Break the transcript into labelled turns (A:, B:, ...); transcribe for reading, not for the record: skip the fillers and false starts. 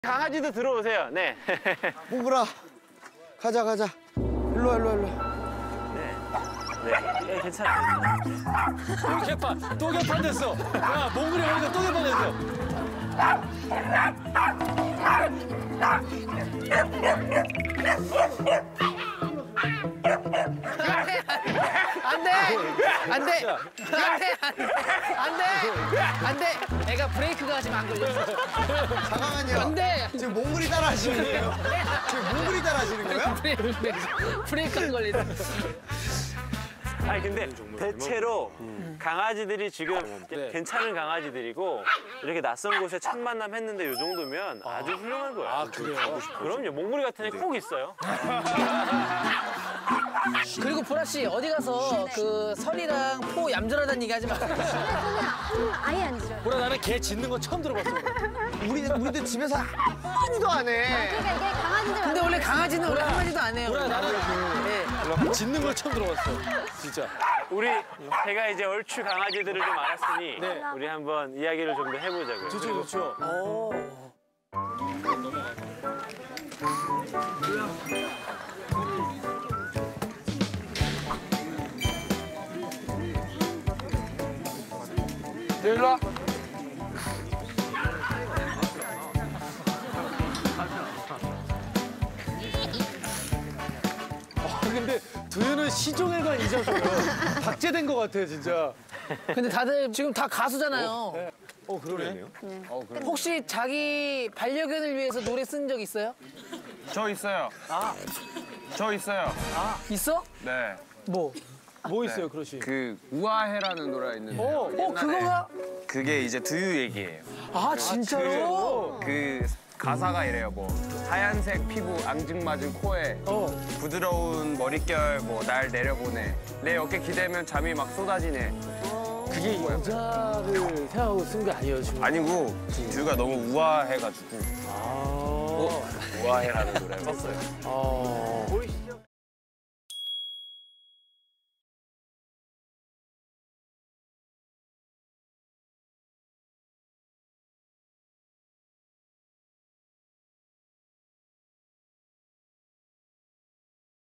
A: 강아지도 들어오세요. 네.
B: 몽글아, 가자. 일로 와.
A: 네. 네, 괜찮아요.
C: 또 개판 됐어. 야, 몽골이 오니까 또 개판 됐어.
D: 안 돼. 애가 브레이크가 지금 안 걸렸어.
B: 잠깐만요.
D: 안 돼.
B: 지금 몽글이 따라하시는 거예요? 지금 몽글이 따라하시는 거예요?
D: 브레이크 안 걸렸어.
A: 아니 근데 대체로 강아지들이 지금 괜찮은 강아지들이고 이렇게 낯선 곳에 첫 만남 했는데 이 정도면 아주 훌륭한 거예요.
C: 아, 그래요?
A: 그럼요. 몽골이 같은 애 꼭 있어요.
D: 그리고 보라 씨 어디 가서 그 설이랑 포 얌전하다는 얘기 하지 마.
E: 아예 안 싫어요.
C: 보라, 나는 개 짖는 거 처음 들어봤어.
B: 우리도 집에서 아무도 안 해.
E: 그러니까 이게 강아지들.
D: 근데 원래 강아지는 우리 한마디도 안 해요.
C: 보라, 나는
D: 네.
C: 짖는 걸 처음 들어봤어. 진짜.
A: 우리 제가 이제 얼추 강아지들을 좀 알았으니
C: 네.
A: 우리 한번 이야기를 좀 더 해보자고요.
C: 좋죠.
A: 일로 와.
C: 근데 두유는 시종일관 잊어줘요. 박제된 것 같아, 진짜.
D: 근데 다들 지금 다 가수잖아요.
C: 그러네.
D: 혹시 자기 반려견을 위해서 노래 쓴 적 있어요?
F: 저 있어요. 저 있어요.
D: 있어?
F: 네.
D: 뭐?
C: 뭐 있어요, 그러시?
F: 그 우아해라는 노래가 있는데.
D: 그거가?
F: 그게 이제 두유 얘기예요.
D: 아 진짜로?
F: 그 가사가 이래요. 뭐 하얀색 피부 앙증맞은 코에 부드러운 머릿결 뭐 날 내려보내. 내 어깨 기대면 잠이 막 쏟아지네.
C: 그게 여자를 생각하고 쓴 게 아니에요, 지금.
F: 아니고 두유가 너무 우아해가지고 우아해라는 노래를 썼어요.